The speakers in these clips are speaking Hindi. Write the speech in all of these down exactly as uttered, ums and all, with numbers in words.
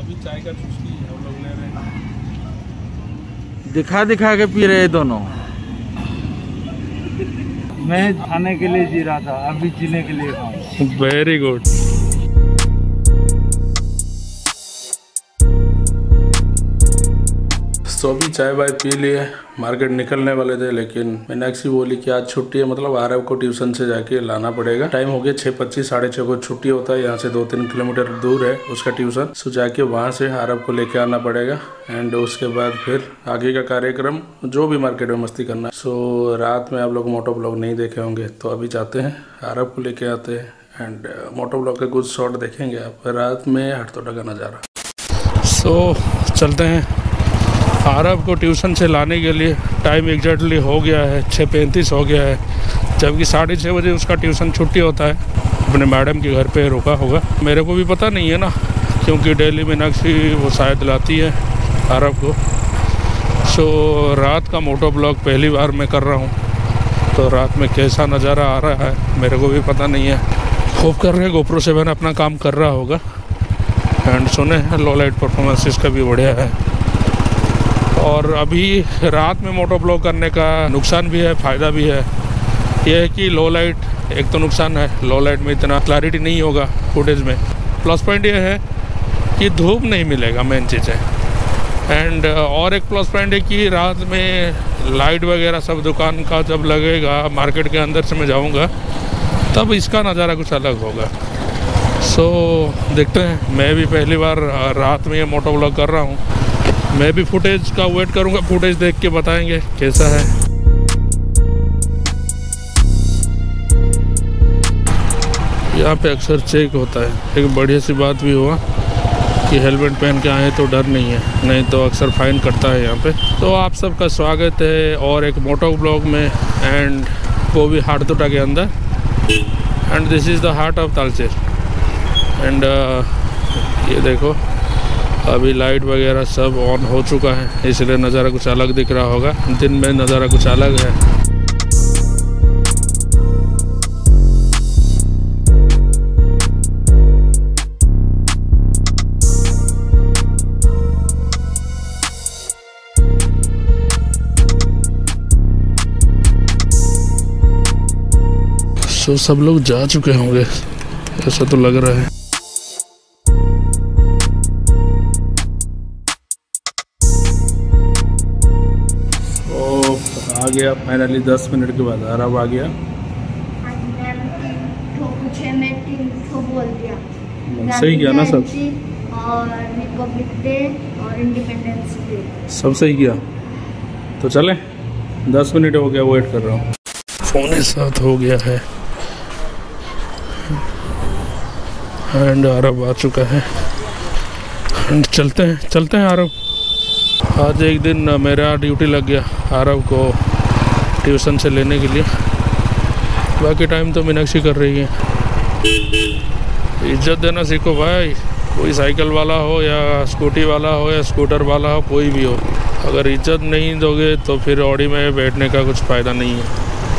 अभी चाय का चुस्की हम लोग ले रहे हैं। दिखा दिखा के पी रहे दोनों। मैं खाने के लिए जी रहा था, अभी जीने के लिए खाऊं। Very good. तो अभी चाय वाय पी लिए, मार्केट निकलने वाले थे, लेकिन मीनाक्षी बोली कि आज छुट्टी है, मतलब आरव को ट्यूशन से जाके लाना पड़ेगा। टाइम हो गया छः पच्चीस, साढ़े छः को छुट्टी होता है। यहाँ से दो तीन किलोमीटर दूर है उसका ट्यूशन। सो जाके वहाँ से आरव को लेके आना पड़ेगा एंड उसके बाद फिर आगे का कार्यक्रम जो भी मार्केट में मस्ती करना। सो रात में आप लोग मोटो ब्लॉग नहीं देखे होंगे, तो अभी जाते हैं आरव को लेके आते हैं एंड मोटो ब्लॉग के कुछ शॉट देखेंगे आप रात में हटतोटा का नज़ारा। सो चलते हैं आरव को ट्यूशन से लाने के लिए। टाइम एग्जैक्टली हो गया है छः पैंतीस हो गया है, जबकि साढ़े छः बजे उसका ट्यूशन छुट्टी होता है। अपने मैडम के घर पे रुका होगा, मेरे को भी पता नहीं है ना, क्योंकि डेली मीनाक्षी वो शायद लाती है आरव को। सो रात का मोटो ब्लॉग पहली बार मैं कर रहा हूँ, तो रात में कैसा नज़ारा आ रहा है मेरे को भी पता नहीं है। होप कर रहे हैं गोप्रो सेवन अपना काम कर रहा होगा एंड सुने हैं लो लाइट परफॉर्मेंस इसका भी बढ़िया है। और अभी रात में मोटो ब्लॉग करने का नुकसान भी है, फ़ायदा भी है। यह है कि लो लाइट, एक तो नुकसान है लो लाइट में इतना क्लैरिटी नहीं होगा फुटेज में। प्लस पॉइंट ये है कि धूप नहीं मिलेगा, मेन चीज़ है। एंड और एक प्लस पॉइंट है कि रात में लाइट वगैरह सब दुकान का जब लगेगा, मार्केट के अंदर से मैं जाऊँगा, तब इसका नज़ारा कुछ अलग होगा। सो so, देखते हैं। मैं भी पहली बार रात में ये मोटो ब्लॉग कर रहा हूँ। मैं भी फुटेज का वेट करूंगा, फुटेज देख के बताएंगे कैसा है। यहाँ पे अक्सर चेक होता है। एक बढ़िया सी बात भी हुआ कि हेलमेट पहन के आए तो डर नहीं है, नहीं तो अक्सर फाइन कटता है यहाँ पे। तो आप सबका स्वागत है और एक मोटो ब्लॉग में, एंड वो भी हटतोटा के अंदर। And this is the heart of Talcher. And ये देखो अभी लाइट वगैरह सब ऑन हो चुका है, इसलिए नज़ारा कुछ अलग दिख रहा होगा। दिन में नज़ारा कुछ अलग है। सो सब लोग जा चुके होंगे ऐसा तो लग रहा है। आ गया फाइनली दस मिनट के बाद आरव आ गया। सही किया ना सब, और रिपब्लिक डे और इंडिपेंडेंस डे सब सही किया। तो चले, दस मिनट हो गया वेट कर रहा हूँ। पौने सात हो गया है एंड आरव आ चुका है एंड चलते हैं चलते हैं आरव। आज एक दिन मेरा ड्यूटी लग गया आरव को ट्यूशन से लेने के लिए। बाकी टाइम तो मीनाक्षी कर रही है। इज्जत देना सीखो भाई, कोई साइकिल वाला हो या स्कूटी वाला हो या स्कूटर वाला हो, कोई भी हो। अगर इज्जत नहीं दोगे तो फिर ऑडी में बैठने का कुछ फ़ायदा नहीं है।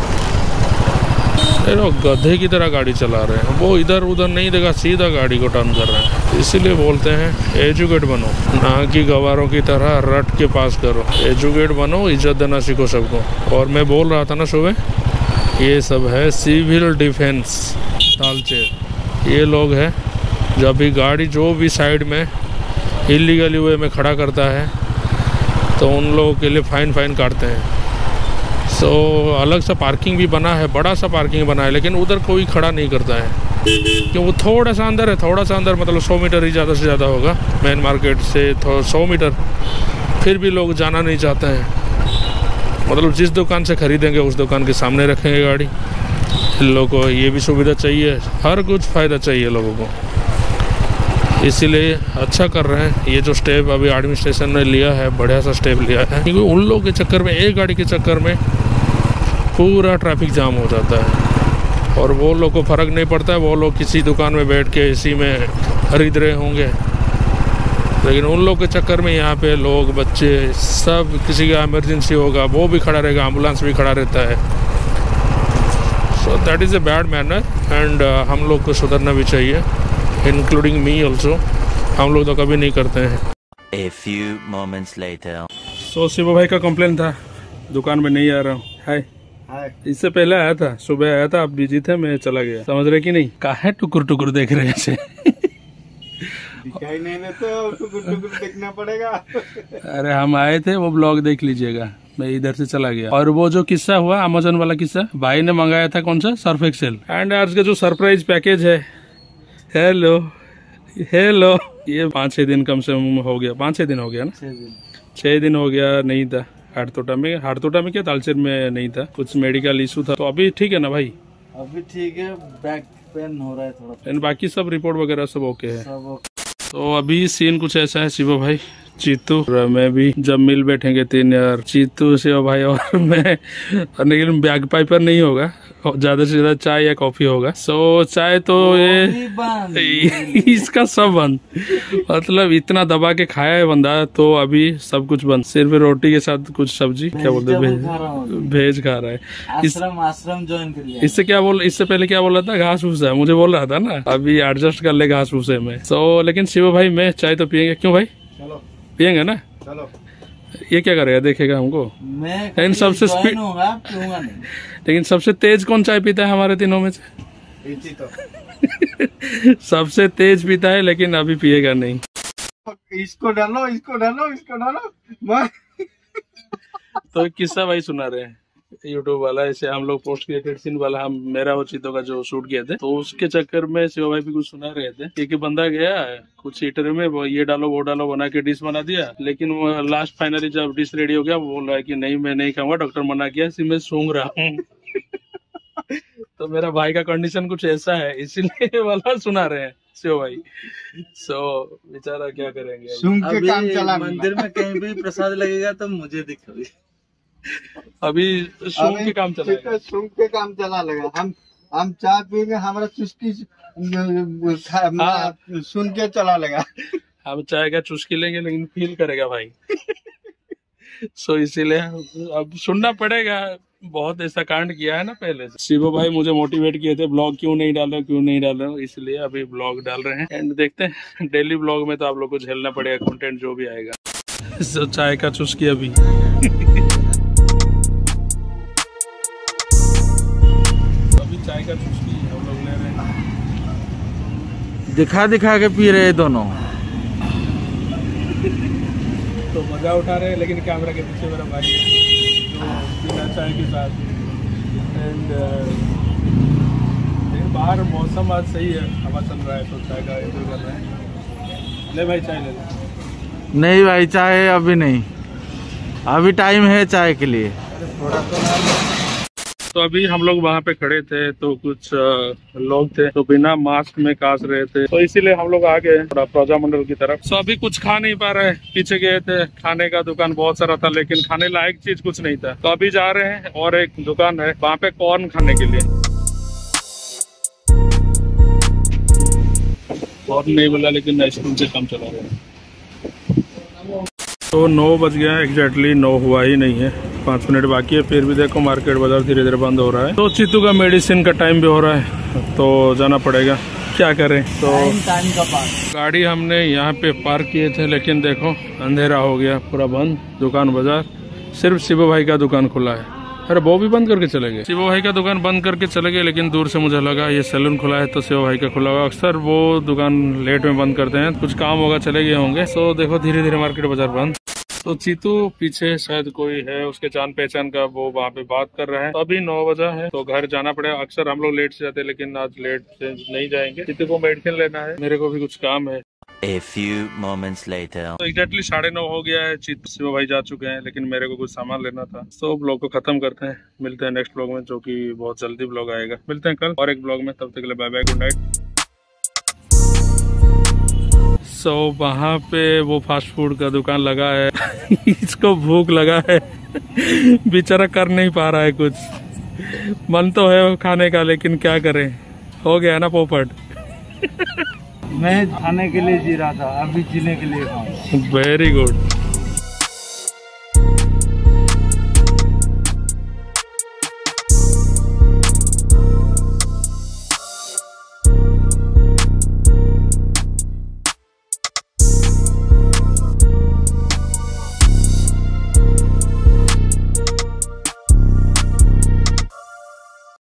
लोग गधे की तरह गाड़ी चला रहे हैं, वो इधर उधर नहीं देखा, सीधा गाड़ी को टर्न कर रहे हैं। इसीलिए बोलते हैं एजुकेट बनो, ना कि गवारों की तरह रट के पास करो। एजुकेट बनो, इज्जत देना सीखो सबको। और मैं बोल रहा था ना सुबह, ये सब है सिविल डिफेंस तालचेर। ये लोग हैं जब भी गाड़ी जो भी साइड में इलीगली वे में खड़ा करता है तो उन लोगों के लिए फ़ाइन फ़ाइन काटते हैं। सो so, अलग सा पार्किंग भी बना है, बड़ा सा पार्किंग बना है, लेकिन उधर कोई खड़ा नहीं करता है क्योंकि वो थोड़ा सा अंदर है। थोड़ा सा अंदर मतलब सौ मीटर ही ज़्यादा से ज़्यादा होगा मेन मार्केट से, तो सौ मीटर। फिर भी लोग जाना नहीं चाहते हैं। मतलब जिस दुकान से ख़रीदेंगे उस दुकान के सामने रखेंगे गाड़ी। इन लोगों को ये भी सुविधा चाहिए, हर कुछ फ़ायदा चाहिए लोगों को, इसीलिए अच्छा कर रहे हैं। ये जो स्टेप अभी एडमिनिस्ट्रेशन ने लिया है, बढ़िया सा स्टेप लिया है, क्योंकि उन लोगों के चक्कर में, एक गाड़ी के चक्कर में पूरा ट्रैफिक जाम हो जाता है और वो लोग को फ़र्क नहीं पड़ता है। वो लोग किसी दुकान में बैठ के इसी में खरीद रहे होंगे, लेकिन उन लोग के चक्कर में यहाँ पे लोग, बच्चे, सब, किसी का इमरजेंसी होगा वो भी खड़ा रहेगा, एम्बुलेंस भी खड़ा रहता है। So that is a bad manner and हम लोग को सुधरना भी चाहिए, इंक्लूडिंग मी ऑल्सो। हम लोग तो कभी नहीं करते हैं। A few moments later. सो शिवू भाई का कंप्लेन था, दुकान में नहीं आ रहा हूँ। हाय, इससे पहले आया था, सुबह आया था, आप बिजी थे, मैं चला गया। समझ रहे कि नहीं? काहे टुकुर टुकुर देख रहे हैं? दिखाई नहीं देते, टुकुर टुकुर देखना पड़ेगा। अरे हम आए थे, वो ब्लॉग देख लीजिएगा। मैं इधर से चला गया। और वो जो किस्सा हुआ अमेजोन वाला किस्सा, भाई ने मंगाया था कौन सा, सर्फ एक्सेल। एंड आज का जो सरप्राइज पैकेज है, हेलो हेलो, ये पाँच छह दिन कम से कम हो गया, पाँच छह दिन हो गया ना, छह दिन हो गया नहीं था। हाटतोटा में हाटतोटा में क्या, तालचेर में नहीं था, कुछ मेडिकल इशू था। तो अभी ठीक है ना भाई? अभी ठीक है, बैक पेन हो रहा है थोड़ा। एंड बाकी सब रिपोर्ट वगैरह सब ओके है। सब ओके। तो अभी सीन कुछ ऐसा है, शिवो भाई, चीतू और मैं भी जब मिल बैठेंगे तीन यार, चीतू, शिवो भाई और मैं, लेकिन बैग पाइपर नहीं होगा, ज्यादा से ज्यादा चाय या कॉफी होगा। सो चाय तो ये इसका सब बंद, मतलब इतना दबा के खाया है बंदा, तो अभी सब कुछ बंद, सिर्फ रोटी के साथ कुछ सब्जी, क्या बोलते हैं, भेज खा रहा है। आश्रम आश्रम ज्वाइन कर लिया। इससे क्या बोल इससे पहले क्या बोल रहा था, घास भूसा, मुझे बोल रहा था ना अभी एडजस्ट कर ले घास भूसे में। सो लेकिन शिवो भाई मैं चाय तो पियेंगे, क्यों भाई? चलो पियेंगे ना। चलो, ये क्या करेगा, देखेगा हमको। मैं लेकिन सबसे स्पीड होगा, पीऊंगा नहीं। लेकिन सबसे तेज कौन चाय पीता है हमारे तीनों में से? तो सबसे तेज पीता है, लेकिन अभी पिएगा नहीं। इसको डालो, इसको डालो, इसको डालो। मैं तो एक किस्सा भाई सुना रहे हैं, यूट्यूब वाला, ऐसे हम लोग पोस्ट क्रिएटेड सीन वाला, हम मेरा और चीतों का जो शूट किए थे, तो उसके चक्कर में शिव भाई भी कुछ सुना रहे थे कि बंदा गया कुछ हीटर में, वो ये डालो वो डालो बना के डिश बना दिया, लेकिन वो लास्ट फाइनली जब डिश रेडी हो गया, वो बोल रहा है कि नहीं मैं नहीं खाऊंगा, डॉक्टर मना किया, इसी मैं सूंघ रहा हूँ। तो मेरा भाई का कंडीशन कुछ ऐसा है, इसीलिए वाला सुना रहे हैं शिव भाई। सो बेचारा क्या करेंगे, सूंघ के काम चला। मंदिर में कहीं भी प्रसाद लगेगा तो मुझे दिखाओ। अभी सूंघ के काम चला, सूंघ के काम चला लगा। हम हम चाय पियेंगे, हमारा चुस्की सुन के चला लगा। हम चाय का चुस्की लेंगे, लेकिन फील करेगा भाई। सो इसीलिए अब सुनना पड़ेगा, बहुत ऐसा कांड किया है ना पहले से। शिवो भाई मुझे मोटिवेट किए थे, ब्लॉग क्यों नहीं डालो क्यों नहीं डालो, इसलिए अभी ब्लॉग डाल रहे हैं। एंड देखते हैं डेली ब्लॉग में तो आप लोग को झेलना पड़ेगा, कंटेंट जो भी आएगा। सो चाय का चुस्की अभी। चाय का चुस्की हम लोग ले रहे हैं, दिखा दिखा के पी रहे दोनों। तो मजा उठा रहे हैं, लेकिन कैमरा के पीछे मेरा भाई जो बिना चाय के साथ। एंड लेकिन बाहर मौसम आज सही है, हवा चल रहा है, तो चाय का एंजॉय कर रहे हैं। ले भाई चाय ले ले। नहीं भाई चाय अभी नहीं, अभी टाइम है चाय के लिए। थोड़ा तो अभी हम लोग वहाँ पे खड़े थे, तो कुछ लोग थे तो बिना मास्क में कास रहे थे, तो इसीलिए हम लोग आ गए थोड़ा प्रजा मंडल की तरफ। तो अभी कुछ खा नहीं पा रहे, पीछे गए थे, खाने का दुकान बहुत सारा था, लेकिन खाने लायक चीज कुछ नहीं था। तो अभी जा रहे हैं और एक दुकान है वहाँ पे कॉर्न खाने के लिए। कॉर्न नहीं बोला, लेकिन आइसक्रीम से काम चला रहे हैं। तो नौ बज गया एग्जैक्टली, नौ हुआ ही नहीं है, पाँच मिनट बाकी है। फिर भी देखो मार्केट बाजार धीरे धीरे बंद हो रहा है। तो चीतू का मेडिसिन का टाइम भी हो रहा है, तो जाना पड़ेगा, क्या करें। तो टाइम का पास। गाड़ी हमने यहाँ पे पार्क किए थे, लेकिन देखो अंधेरा हो गया, पूरा बंद दुकान बाजार। सिर्फ शिवो भाई का दुकान खुला है। अरे वो भी बंद करके चले गए, शिवो भाई का दुकान बंद करके चले गए। लेकिन दूर से मुझे लगा ये सैलून खुला है तो शिवो भाई का खुला होगा। अक्सर वो दुकान लेट में बंद करते हैं, कुछ काम होगा चले गए होंगे। तो देखो धीरे धीरे मार्केट बाजार बंद। तो चीतू पीछे शायद कोई है उसके जान पहचान का, वो वहाँ पे बात कर रहा है। तो अभी नौ बजा है तो घर जाना पड़ेगा। अक्सर हम लोग लेट से जाते हैं, लेकिन आज लेट से नहीं जाएंगे। चीतू को मेडिसिन लेना है, मेरे को भी कुछ काम है। A few moments later. तो एग्जैक्टली साढ़े नौ हो गया है, चीतू शिव भाई जा चुके हैं, लेकिन मेरे को कुछ सामान लेना था। तो ब्लॉग को खत्म करते हैं, मिलते हैं नेक्स्ट ब्लॉग में, जो कि बहुत जल्दी ब्लॉग आएगा। मिलते हैं कल और एक ब्लॉग में, तब तक के लिए bye bye, good night. So so, वहाँ पे वो फास्ट फूड का दुकान लगा है। इसको भूख लगा है, बेचारा कर नहीं पा रहा है कुछ। मन तो है खाने का, लेकिन क्या करें, हो गया ना पोपट। मैं खाने के लिए जी रहा था, अभी जीने के लिए खाऊं। Very good.